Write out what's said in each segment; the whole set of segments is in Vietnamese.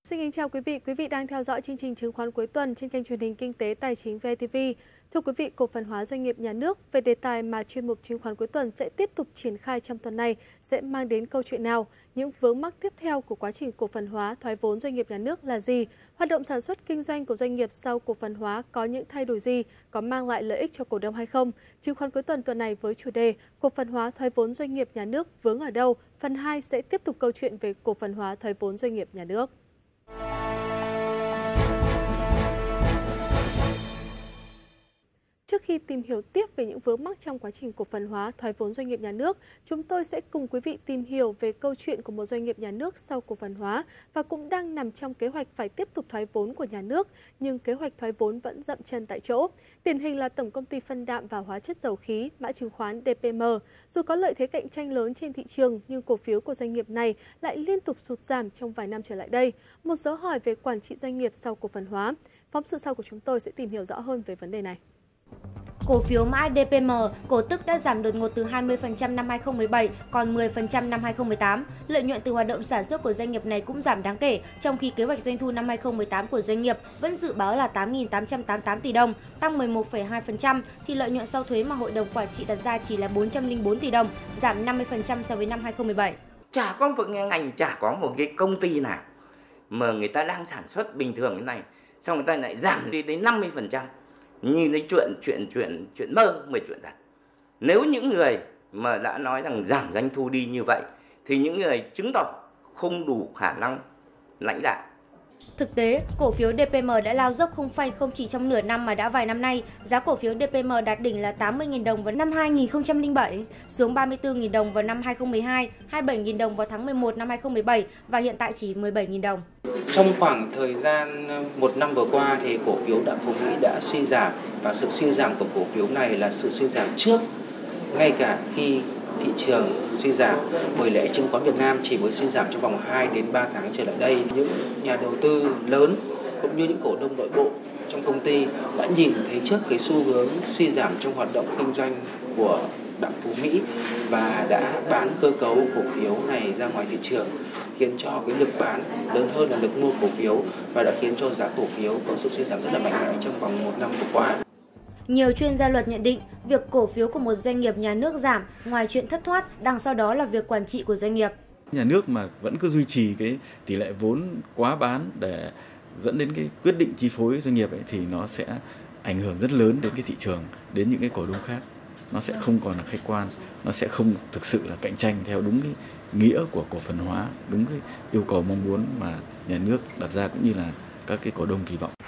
Xin kính chào quý vị đang theo dõi chương trình chứng khoán cuối tuần trên kênh truyền hình Kinh tế Tài chính VTV. Thưa quý vị, cổ phần hóa doanh nghiệp nhà nước về đề tài mà chuyên mục chứng khoán cuối tuần sẽ tiếp tục triển khai trong tuần này sẽ mang đến câu chuyện nào? Những vướng mắc tiếp theo của quá trình cổ phần hóa thoái vốn doanh nghiệp nhà nước là gì? Hoạt động sản xuất kinh doanh của doanh nghiệp sau cổ phần hóa có những thay đổi gì? Có mang lại lợi ích cho cổ đông hay không? Chứng khoán cuối tuần tuần này với chủ đề cổ phần hóa thoái vốn doanh nghiệp nhà nước vướng ở đâu? Phần 2 sẽ tiếp tục câu chuyện về cổ phần hóa thoái vốn doanh nghiệp nhà nước. Trước khi tìm hiểu tiếp về những vướng mắc trong quá trình cổ phần hóa thoái vốn doanh nghiệp nhà nước, chúng tôi sẽ cùng quý vị tìm hiểu về câu chuyện của một doanh nghiệp nhà nước sau cổ phần hóa và cũng đang nằm trong kế hoạch phải tiếp tục thoái vốn của nhà nước, nhưng kế hoạch thoái vốn vẫn dậm chân tại chỗ. Điển hình là Tổng công ty Phân đạm và Hóa chất dầu khí, mã chứng khoán DPM. Dù có lợi thế cạnh tranh lớn trên thị trường, nhưng cổ phiếu của doanh nghiệp này lại liên tục sụt giảm trong vài năm trở lại đây. Một dấu hỏi về quản trị doanh nghiệp sau cổ phần hóa. Phóng sự sau của chúng tôi sẽ tìm hiểu rõ hơn về vấn đề này. Cổ phiếu mã DPM, cổ tức đã giảm đột ngột từ 20% năm 2017 còn 10% năm 2018. Lợi nhuận từ hoạt động sản xuất của doanh nghiệp này cũng giảm đáng kể, trong khi kế hoạch doanh thu năm 2018 của doanh nghiệp vẫn dự báo là 8.888 tỷ đồng, tăng 11,2%, thì lợi nhuận sau thuế mà hội đồng quản trị đặt ra chỉ là 404 tỷ đồng, giảm 50% so với năm 2017. Chả có một ngành, chả có một cái công ty nào mà người ta đang sản xuất bình thường như này, xong người ta lại giảm đến 50%. Như cái chuyện mơ mà chuyện thật. Nếu những người mà đã nói rằng giảm doanh thu đi như vậy thì những người chứng tỏ không đủ khả năng lãnh đạo. Thực tế, cổ phiếu DPM đã lao dốc không phanh không chỉ trong nửa năm mà đã vài năm nay. Giá cổ phiếu DPM đạt đỉnh là 80.000 đồng vào năm 2007, xuống 34.000 đồng vào năm 2012, 27.000 đồng vào tháng 11 năm 2017 và hiện tại chỉ 17.000 đồng. Trong khoảng thời gian một năm vừa qua thì cổ phiếu Đạm Phú Mỹ đã suy giảm, và sự suy giảm của cổ phiếu này là sự suy giảm trước ngay cả khi thị trường suy giảm, bởi lẽ chứng khoán Việt Nam chỉ mới suy giảm trong vòng 2 đến 3 tháng trở lại đây. Những nhà đầu tư lớn cũng như những cổ đông nội bộ trong công ty đã nhìn thấy trước cái xu hướng suy giảm trong hoạt động kinh doanh của Đạm Phú Mỹ và đã bán cơ cấu cổ phiếu này ra ngoài thị trường, khiến cho cái lực bán lớn hơn là lực mua cổ phiếu và đã khiến cho giá cổ phiếu có sự suy giảm rất là mạnh mẽ trong vòng một năm vừa qua. Nhiều chuyên gia luật nhận định, việc cổ phiếu của một doanh nghiệp nhà nước giảm, ngoài chuyện thất thoát, đằng sau đó là việc quản trị của doanh nghiệp. Nhà nước mà vẫn cứ duy trì cái tỷ lệ vốn quá bán để dẫn đến cái quyết định chi phối doanh nghiệp ấy, thì nó sẽ ảnh hưởng rất lớn đến cái thị trường, đến những cái cổ đông khác. Nó sẽ không còn là khách quan, nó sẽ không thực sự là cạnh tranh theo đúng cái nghĩa của cổ phần hóa, đúng cái yêu cầu mong muốn mà nhà nước đặt ra cũng như là các cái cổ đông kỳ vọng.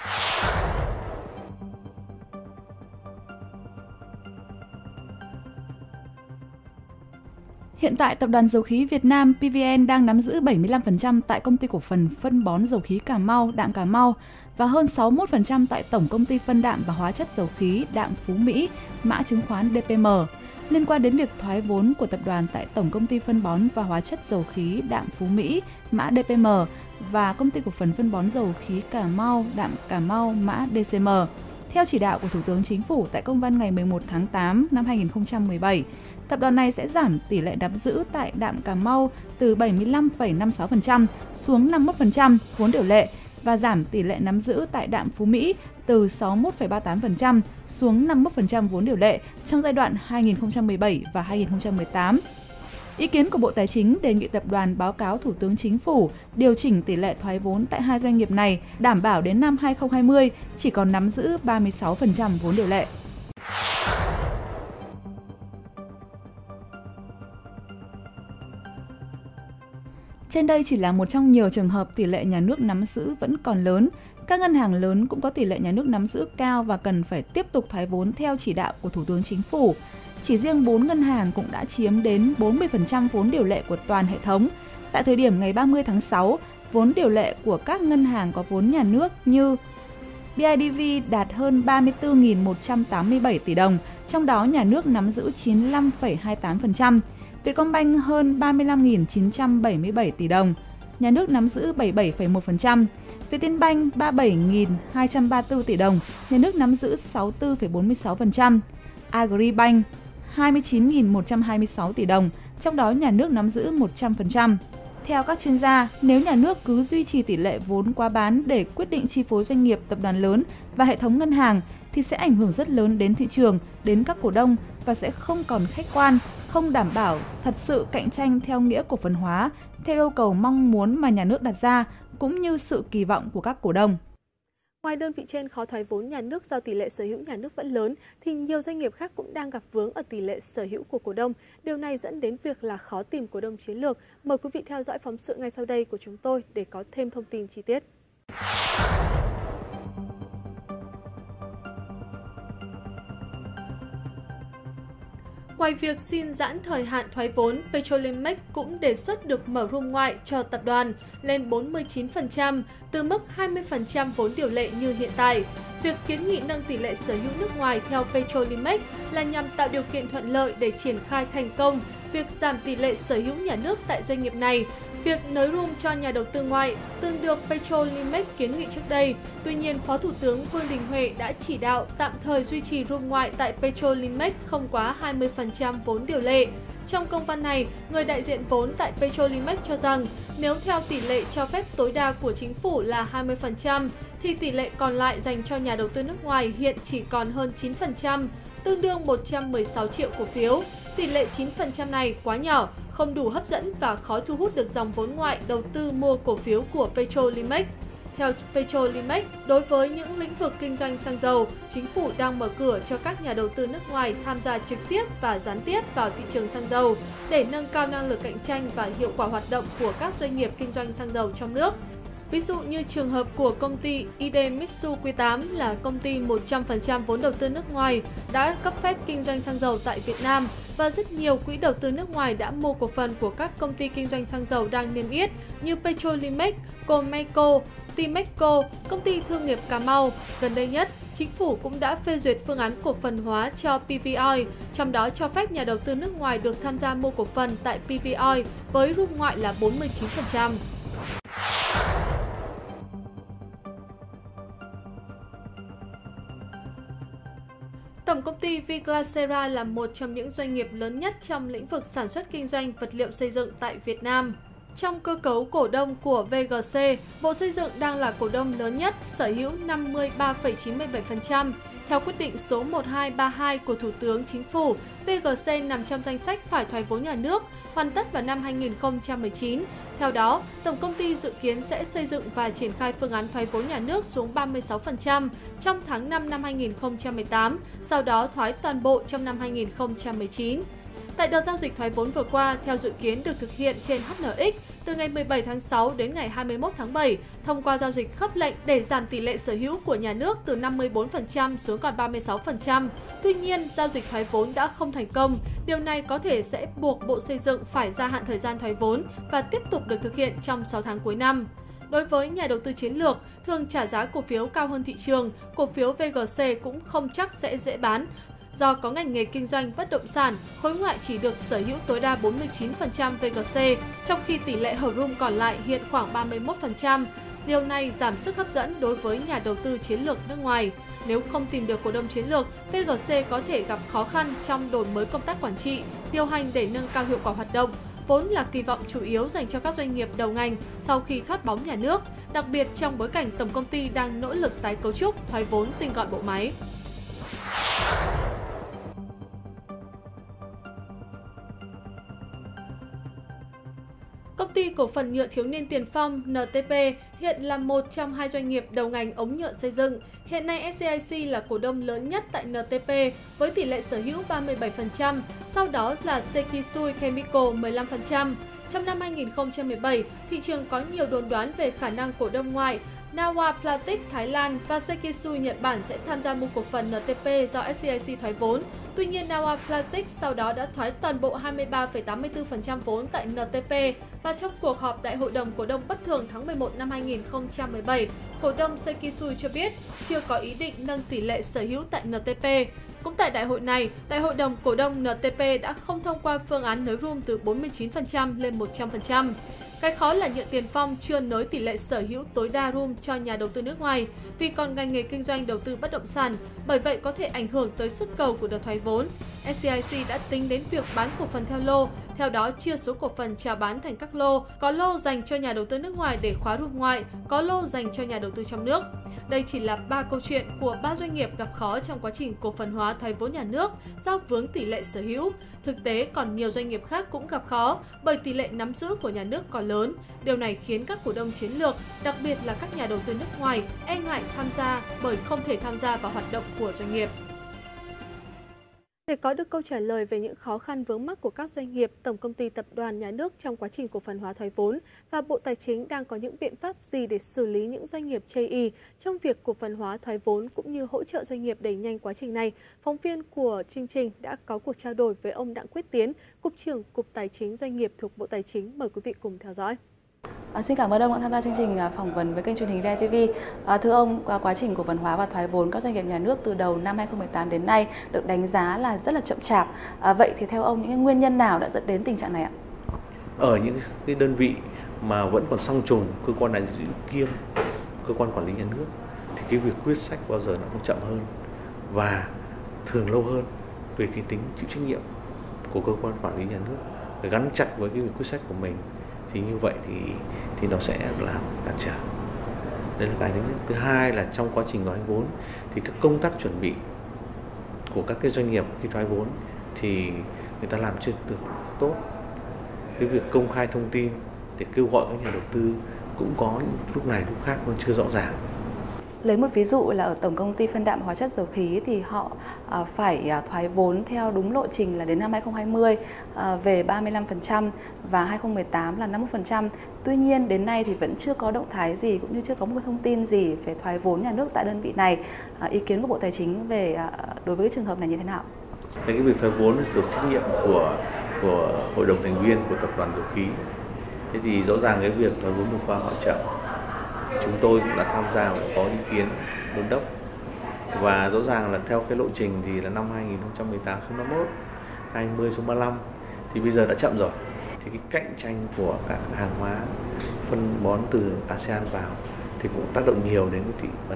Hiện tại, Tập đoàn Dầu khí Việt Nam PVN đang nắm giữ 75% tại Công ty Cổ phần Phân bón Dầu khí Cà Mau, Đạm Cà Mau và hơn 61% tại Tổng Công ty Phân đạm và Hóa chất Dầu khí Đạm Phú Mỹ, mã chứng khoán DPM. Liên quan đến việc thoái vốn của tập đoàn tại Tổng Công ty Phân bón và Hóa chất Dầu khí Đạm Phú Mỹ, mã DPM và Công ty Cổ phần Phân bón Dầu khí Cà Mau, Đạm Cà Mau, mã DCM. Theo chỉ đạo của Thủ tướng Chính phủ tại công văn ngày 11 tháng 8 năm 2017, tập đoàn này sẽ giảm tỷ lệ nắm giữ tại Đạm Cà Mau từ 75,56% xuống 51% vốn điều lệ và giảm tỷ lệ nắm giữ tại Đạm Phú Mỹ từ 61,38% xuống 51% vốn điều lệ trong giai đoạn 2017 và 2018. Ý kiến của Bộ Tài chính đề nghị tập đoàn báo cáo Thủ tướng Chính phủ điều chỉnh tỷ lệ thoái vốn tại hai doanh nghiệp này, đảm bảo đến năm 2020 chỉ còn nắm giữ 36% vốn điều lệ. Trên đây chỉ là một trong nhiều trường hợp tỷ lệ nhà nước nắm giữ vẫn còn lớn. Các ngân hàng lớn cũng có tỷ lệ nhà nước nắm giữ cao và cần phải tiếp tục thoái vốn theo chỉ đạo của Thủ tướng Chính phủ. Chỉ riêng 4 ngân hàng cũng đã chiếm đến 40% vốn điều lệ của toàn hệ thống. Tại thời điểm ngày 30 tháng 6, vốn điều lệ của các ngân hàng có vốn nhà nước như BIDV đạt hơn 34.187 tỷ đồng, trong đó nhà nước nắm giữ 95,28%, Vietcombank hơn 35.977 tỷ đồng, nhà nước nắm giữ 77,1%, Vietinbank 37.234 tỷ đồng, nhà nước nắm giữ 64,46%, Agribank 29.126 tỷ đồng, trong đó nhà nước nắm giữ 100%. Theo các chuyên gia, nếu nhà nước cứ duy trì tỷ lệ vốn quá bán để quyết định chi phối doanh nghiệp, tập đoàn lớn và hệ thống ngân hàng thì sẽ ảnh hưởng rất lớn đến thị trường, đến các cổ đông và sẽ không còn khách quan, không đảm bảo thật sự cạnh tranh theo nghĩa cổ phần hóa, theo yêu cầu mong muốn mà nhà nước đặt ra, cũng như sự kỳ vọng của các cổ đông. Ngoài đơn vị trên khó thoái vốn nhà nước do tỷ lệ sở hữu nhà nước vẫn lớn, thì nhiều doanh nghiệp khác cũng đang gặp vướng ở tỷ lệ sở hữu của cổ đông. Điều này dẫn đến việc là khó tìm cổ đông chiến lược. Mời quý vị theo dõi phóng sự ngay sau đây của chúng tôi để có thêm thông tin chi tiết. Ngoài việc xin giãn thời hạn thoái vốn, Petrolimex cũng đề xuất được mở room ngoại cho tập đoàn lên 49% từ mức 20% vốn điều lệ như hiện tại. Việc kiến nghị nâng tỷ lệ sở hữu nước ngoài theo Petrolimex là nhằm tạo điều kiện thuận lợi để triển khai thành công việc giảm tỷ lệ sở hữu nhà nước tại doanh nghiệp này. Việc nới room cho nhà đầu tư ngoại từng được Petrolimex kiến nghị trước đây. Tuy nhiên, Phó Thủ tướng Vương Đình Huệ đã chỉ đạo tạm thời duy trì room ngoại tại Petrolimex không quá 20% vốn điều lệ. Trong công văn này, người đại diện vốn tại Petrolimex cho rằng nếu theo tỷ lệ cho phép tối đa của chính phủ là 20%, thì tỷ lệ còn lại dành cho nhà đầu tư nước ngoài hiện chỉ còn hơn 9%, tương đương 116 triệu cổ phiếu. Tỷ lệ 9% này quá nhỏ, không đủ hấp dẫn và khó thu hút được dòng vốn ngoại đầu tư mua cổ phiếu của Petrolimex. Theo Petrolimex, đối với những lĩnh vực kinh doanh xăng dầu, chính phủ đang mở cửa cho các nhà đầu tư nước ngoài tham gia trực tiếp và gián tiếp vào thị trường xăng dầu để nâng cao năng lực cạnh tranh và hiệu quả hoạt động của các doanh nghiệp kinh doanh xăng dầu trong nước. Ví dụ như trường hợp của công ty Idemitsu Q8 là công ty 100% vốn đầu tư nước ngoài đã cấp phép kinh doanh xăng dầu tại Việt Nam và rất nhiều quỹ đầu tư nước ngoài đã mua cổ phần của các công ty kinh doanh xăng dầu đang niêm yết như Petrolimex, Comeco, Timeco, công ty thương nghiệp Cà Mau. Gần đây nhất, chính phủ cũng đã phê duyệt phương án cổ phần hóa cho PVoil, trong đó cho phép nhà đầu tư nước ngoài được tham gia mua cổ phần tại PVoil với room ngoại là 49%. Tổng công ty Viglacera là một trong những doanh nghiệp lớn nhất trong lĩnh vực sản xuất kinh doanh vật liệu xây dựng tại Việt Nam. Trong cơ cấu cổ đông của VGC, Bộ Xây dựng đang là cổ đông lớn nhất, sở hữu 53,97%. Theo quyết định số 1232 của Thủ tướng Chính phủ, VGC nằm trong danh sách phải thoái vốn nhà nước, hoàn tất vào năm 2019. Theo đó, Tổng công ty dự kiến sẽ xây dựng và triển khai phương án thoái vốn nhà nước xuống 36% trong tháng 5 năm 2018, sau đó thoái toàn bộ trong năm 2019. Tại đợt giao dịch thoái vốn vừa qua, theo dự kiến được thực hiện trên HNX từ ngày 17 tháng 6 đến ngày 21 tháng 7, thông qua giao dịch khớp lệnh để giảm tỷ lệ sở hữu của nhà nước từ 54% xuống còn 36%. Tuy nhiên, giao dịch thoái vốn đã không thành công. Điều này có thể sẽ buộc Bộ Xây dựng phải gia hạn thời gian thoái vốn và tiếp tục được thực hiện trong 6 tháng cuối năm. Đối với nhà đầu tư chiến lược, thường trả giá cổ phiếu cao hơn thị trường, cổ phiếu VGC cũng không chắc sẽ dễ bán. Do có ngành nghề kinh doanh bất động sản, khối ngoại chỉ được sở hữu tối đa 49% VGC, trong khi tỷ lệ hở room còn lại hiện khoảng 31%. Điều này giảm sức hấp dẫn đối với nhà đầu tư chiến lược nước ngoài. Nếu không tìm được cổ đông chiến lược, VGC có thể gặp khó khăn trong đổi mới công tác quản trị, điều hành để nâng cao hiệu quả hoạt động, vốn là kỳ vọng chủ yếu dành cho các doanh nghiệp đầu ngành sau khi thoát bóng nhà nước, đặc biệt trong bối cảnh tổng công ty đang nỗ lực tái cấu trúc, thoái vốn, tinh gọn bộ máy. Công ty cổ phần nhựa thiếu niên Tiền Phong NTP hiện là một trong hai doanh nghiệp đầu ngành ống nhựa xây dựng. Hiện nay SAIC là cổ đông lớn nhất tại NTP với tỷ lệ sở hữu 37%, sau đó là Sekisui Chemical 15%. Trong năm 2017, thị trường có nhiều đồn đoán về khả năng cổ đông ngoại Nawa Plastic Thái Lan và Sekisui Nhật Bản sẽ tham gia mua cổ phần NTP do SAIC thoái vốn. Tuy nhiên, Nawa Plastic sau đó đã thoái toàn bộ 23,84% vốn tại NTP và trong cuộc họp Đại hội đồng cổ đông bất thường tháng 11 năm 2017, cổ đông Sekisui cho biết chưa có ý định nâng tỷ lệ sở hữu tại NTP. Cũng tại đại hội này, Đại hội đồng cổ đông NTP đã không thông qua phương án nới room từ 49% lên 100%. Cái khó là Nhựa Tiền Phong chưa nới tỷ lệ sở hữu tối đa room cho nhà đầu tư nước ngoài vì còn ngành nghề kinh doanh đầu tư bất động sản, bởi vậy có thể ảnh hưởng tới sức cầu của đợt thoái vốn. SCIC đã tính đến việc bán cổ phần theo lô, theo đó chia số cổ phần chào bán thành các lô, có lô dành cho nhà đầu tư nước ngoài để khóa rụp ngoại, có lô dành cho nhà đầu tư trong nước. Đây chỉ là 3 câu chuyện của 3 doanh nghiệp gặp khó trong quá trình cổ phần hóa thoái vốn nhà nước do vướng tỷ lệ sở hữu. Thực tế còn nhiều doanh nghiệp khác cũng gặp khó bởi tỷ lệ nắm giữ của nhà nước còn lớn. Điều này khiến các cổ đông chiến lược, đặc biệt là các nhà đầu tư nước ngoài, e ngại tham gia bởi không thể tham gia vào hoạt động của doanh nghiệp. Để có được câu trả lời về những khó khăn vướng mắc của các doanh nghiệp, Tổng công ty Tập đoàn Nhà nước trong quá trình cổ phần hóa thoái vốn và Bộ Tài chính đang có những biện pháp gì để xử lý những doanh nghiệp chây ỳ trong việc cổ phần hóa thoái vốn cũng như hỗ trợ doanh nghiệp đẩy nhanh quá trình này, phóng viên của chương trình đã có cuộc trao đổi với ông Đặng Quyết Tiến, Cục trưởng Cục Tài chính Doanh nghiệp thuộc Bộ Tài chính. Mời quý vị cùng theo dõi. Xin cảm ơn ông đã tham gia chương trình phỏng vấn với kênh truyền hình VTV. Thưa ông, qua quá trình cổ phần hóa và thoái vốn các doanh nghiệp nhà nước từ đầu năm 2018 đến nay được đánh giá là rất là chậm chạp. Vậy thì theo ông, những nguyên nhân nào đã dẫn đến tình trạng này ạ? Ở những cái đơn vị mà vẫn còn song trùng cơ quan đại diện kiêm cơ quan quản lý nhà nước thì cái việc quyết sách bao giờ nó cũng chậm hơn và thường lâu hơn về cái tính chịu trách nhiệm của cơ quan quản lý nhà nước để gắn chặt với cái việc quyết sách của mình, thì như vậy thì nó sẽ làm cản trở. Đây là cái thứ nhất. Thứ hai là trong quá trình thoái vốn thì các công tác chuẩn bị của các cái doanh nghiệp khi thoái vốn thì người ta làm chưa được tốt. Cái việc công khai thông tin để kêu gọi các nhà đầu tư cũng có lúc này lúc khác nó chưa rõ ràng. Lấy một ví dụ là ở Tổng công ty phân đạm hóa chất dầu khí thì họ phải thoái vốn theo đúng lộ trình là đến năm 2020 về 35% và 2018 là 51%. Tuy nhiên đến nay thì vẫn chưa có động thái gì cũng như chưa có một thông tin gì về thoái vốn nhà nước tại đơn vị này. Ý kiến của Bộ Tài chính về đối với cái trường hợp này như thế nào? Cái việc thoái vốn là sự trách nhiệm của hội đồng thành viên của tập đoàn dầu khí. Thế thì rõ ràng cái việc thoái vốn vừa qua họ chậm. Chúng tôi cũng đã tham gia và có ý kiến đôn đốc, và rõ ràng là theo cái lộ trình thì là năm 2018 số 51, 20 số 35 thì bây giờ đã chậm rồi. Thì cái cạnh tranh của các hàng hóa phân bón từ ASEAN vào thì cũng tác động nhiều đến cái thị phần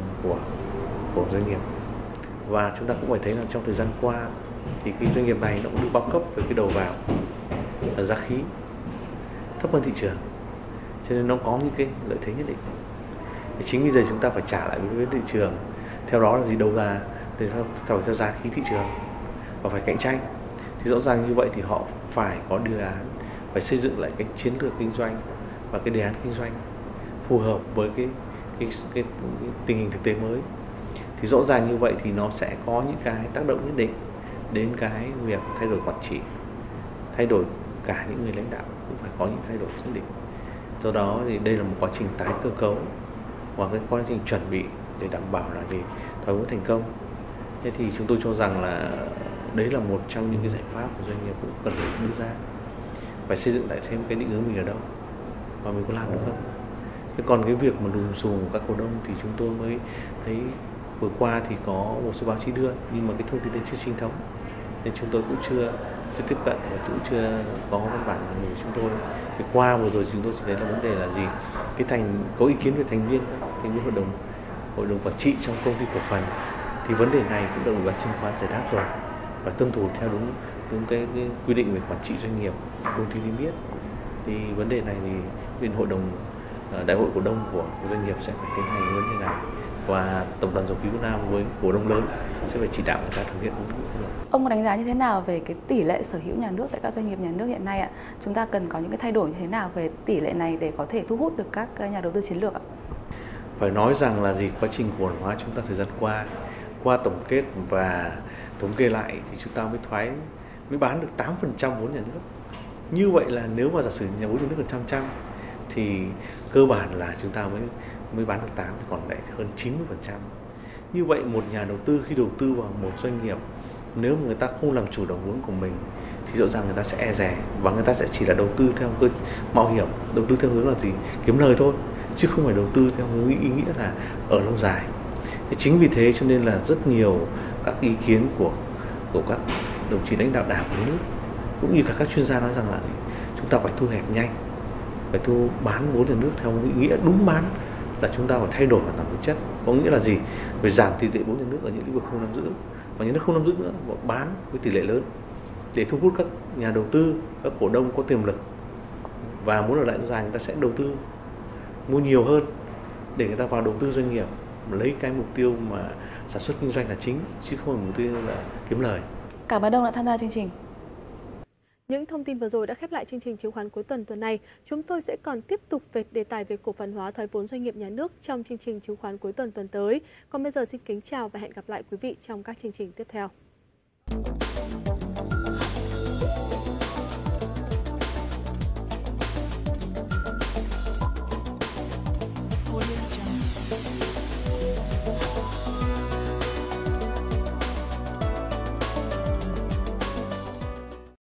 của doanh nghiệp. Và chúng ta cũng phải thấy là trong thời gian qua thì cái doanh nghiệp này nó cũng được bao cấp với cái đầu vào là giá khí thấp hơn thị trường, cho nên nó có những cái lợi thế nhất định. Chính bây giờ chúng ta phải trả lại với thị trường, theo đó là gì, đầu ra để theo giá khí thị trường và phải cạnh tranh. Thì rõ ràng như vậy thì họ phải có đề án, phải xây dựng lại cái chiến lược kinh doanh và cái đề án kinh doanh phù hợp với cái tình hình thực tế mới. Thì rõ ràng như vậy thì nó sẽ có những cái tác động nhất định đến cái việc thay đổi quản trị, thay đổi cả những người lãnh đạo cũng phải có những thay đổi nhất định. Do đó thì đây là một quá trình tái cơ cấu và cái quá trình chuẩn bị để đảm bảo là gì, thoái vốn thành công. Thế thì chúng tôi cho rằng là đấy là một trong những cái giải pháp của doanh nghiệp cũng cần phải đưa ra, phải xây dựng lại thêm cái định hướng mình ở đâu và mình có làm được không. Thế còn cái việc mà lùm xùm của các cổ đông thì chúng tôi mới thấy vừa qua thì có một số báo chí đưa, nhưng mà cái thông tin đấy chưa chính thống nên chúng tôi cũng chưa tiếp cận và cũng chưa có văn bản của chúng tôi. Thì qua vừa rồi chúng tôi chỉ thấy là vấn đề là gì, có ý kiến về thành viên hội đồng quản trị trong công ty cổ phần, thì vấn đề này cũng được Ủy ban chứng khoán giải đáp rồi và tuân thủ theo đúng cái quy định về quản trị doanh nghiệp, công ty niêm yết. Thì vấn đề này thì bên đại hội cổ đông của doanh nghiệp sẽ phải tiến hành vấn đề này, và Tập đoàn Dầu khí Việt Nam với cổ đông lớn sẽ phải chỉ đạo người ta thực hiện đúng quy định. Ông có đánh giá như thế nào về cái tỷ lệ sở hữu nhà nước tại các doanh nghiệp nhà nước hiện nay ạ? Chúng ta cần có những cái thay đổi như thế nào về tỷ lệ này để có thể thu hút được các nhà đầu tư chiến lược ạ? Phải nói rằng là gì, quá trình cổ phần hóa chúng ta thời gian qua tổng kết và thống kê lại thì chúng ta mới bán được 8% vốn nhà nước. Như vậy là nếu mà giả sử nhà vốn nhà nước là 100% thì cơ bản là chúng ta mới bán được 8 thì còn lại hơn 90%. Như vậy một nhà đầu tư khi đầu tư vào một doanh nghiệp, nếu mà người ta không làm chủ đồng vốn của mình thì rõ ràng người ta sẽ e dè và người ta sẽ chỉ là đầu tư theo mạo hiểm, đầu tư theo hướng là gì, kiếm lời thôi, chứ không phải đầu tư theo hướng ý nghĩa là ở lâu dài. Thì chính vì thế cho nên là rất nhiều các ý kiến của các đồng chí lãnh đạo đảng và nước cũng như các chuyên gia nói rằng là chúng ta phải thu hẹp nhanh, phải bán vốn nhà nước theo ý nghĩa đúng bán là chúng ta phải thay đổi hoàn toàn bản chất. Có nghĩa là gì? Phải giảm tỷ lệ vốn nhà nước ở những lĩnh vực không nắm giữ và nhà nước không nắm giữ nữa, bán với tỷ lệ lớn để thu hút các nhà đầu tư, các cổ đông có tiềm lực và muốn ở lại lâu dài, người ta sẽ đầu tư mua nhiều hơn để người ta vào đầu tư doanh nghiệp, lấy cái mục tiêu mà sản xuất kinh doanh là chính chứ không phải mục tiêu là kiếm lời. Cảm ơn ông đã tham gia chương trình. Những thông tin vừa rồi đã khép lại chương trình chứng khoán cuối tuần này. Chúng tôi sẽ còn tiếp tục về đề tài về cổ phần hóa thoái vốn doanh nghiệp nhà nước trong chương trình chứng khoán cuối tuần tới. Còn bây giờ xin kính chào và hẹn gặp lại quý vị trong các chương trình tiếp theo.